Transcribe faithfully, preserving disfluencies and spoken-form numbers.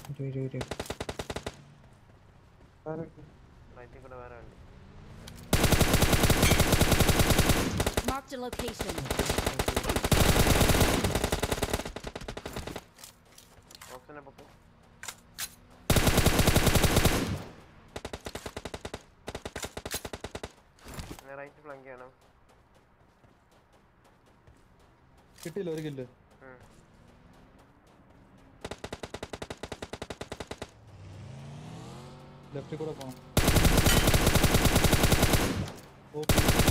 ഇരു ഇരു ഇരു റൈറ്റിൽ കൂടെ വേറെ ഉണ്ട്. Marked a location. ഓക്സിജനെ പൊക്കും. റൈറ്റ് ഫ്ലങ്ക് ചെയ്യണം. കിട്ടിയില്ല ഒരു കില്ല്. ലെഫ്റ്റിൽ കൂടെ പോണം. ഓക്കെ